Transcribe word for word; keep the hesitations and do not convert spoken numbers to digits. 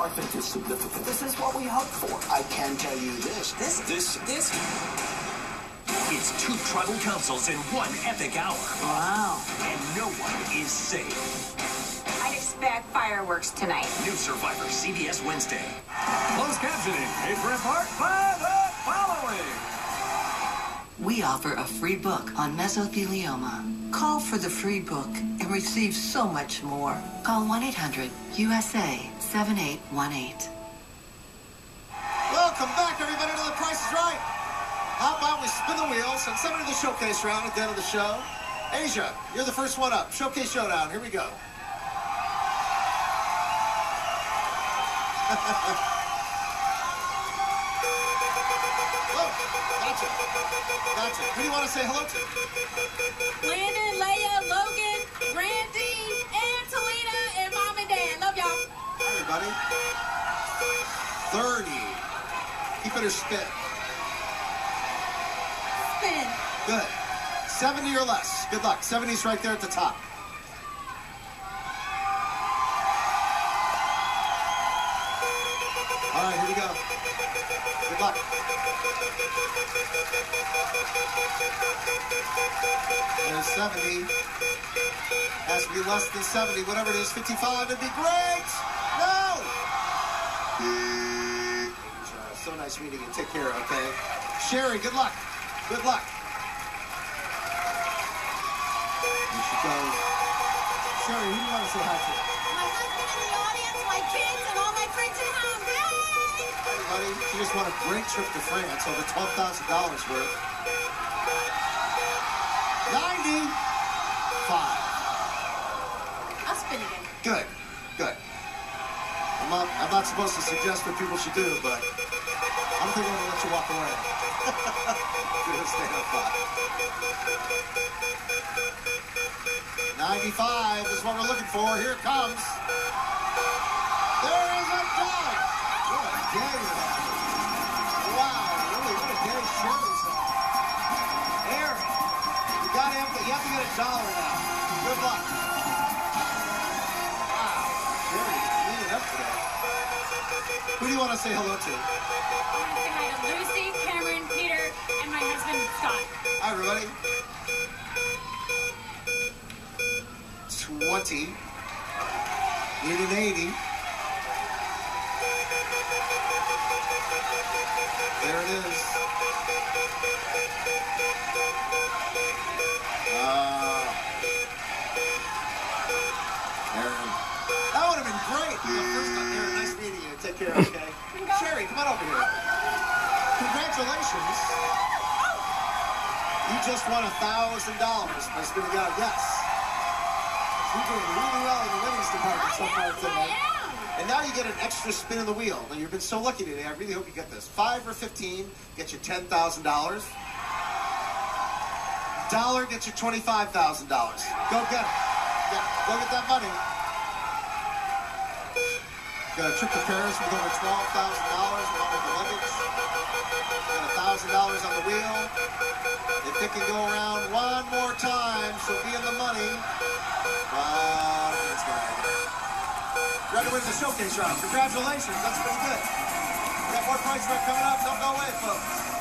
I think is significant. This is what we hope for. I can tell you this. This, this, this. It's two tribal councils in one epic hour. Wow. And no one is safe. I'd expect fireworks tonight. New Survivor, C B S Wednesday. Closed captioning, paid for in part by the following. We offer a free book on mesothelioma. Call for the free book and receive so much more. Call one eight hundred U S A seven eight one eight. Welcome back, everybody, to The Price is Right. How about we spin the wheels and send it to the showcase round at the end of the show. Asia, you're the first one up. Showcase Showdown. Here we go. Oh, gotcha. Gotcha. Who do you want to say hello to? Landon, Leia, Logan, Randy, and Talita, and Mom and Dad. Love y'all. Hi, everybody. thirty. Keep it or spit. Spin. Good. seventy or less. Good luck. seventy's right there at the top. All right, here we go. Good luck. There's seventy. Has to be less than seventy. Whatever it is, fifty-five would be great. No! So nice meeting you. Take care, okay? Sherry, good luck. Good luck. Here she goes. Sherry, who do you want to say hi to? My husband in the audience, my kids, and all my friends at home. Yay! Everybody, she just won a great trip to France, over twelve thousand dollars worth. ninety-five. I'll spin again. Good, good. I'm not, I'm not supposed to suggest what people should do, but I don't think I'm going to let you walk away. You're going to stay on five. ninety-five is what we're looking for. Here it comes. There is a dog. What a day you're having. Wow, really, what a day Sherry's having. Aaron, you, gotta have to, you have to get a dollar now. Good luck. Wow, Sherry, you're cleaning up today. Who do you want to say hello to? I want to say hi to Lucy, Cameron, Peter, and my husband, Scott. Hi, everybody. twenty. Need an eighty. There it is. Uh, Aaron. That would have been great. The first time, Aaron, nice meeting you. Take care, okay? Sherry, come on over here. Congratulations. You just won a thousand dollars by spinning out. Yes. You're doing really well in the winnings department so far today. And now you get an extra spin of the wheel. Now, you've been so lucky today. I really hope you get this. Five or fifteen gets you ten thousand dollars. Dollar gets you twenty-five thousand dollars. Go get it. Yeah, go get that money. Got a trip to Paris with over twelve thousand dollars along with the luggage. Got one thousand dollars on the wheel. If it can go around one more time, she'll be in the money. Wow, it's going to make it. Ready to win the showcase round. Congratulations. That's pretty good. We got more Price Right coming up. Don't go away, folks.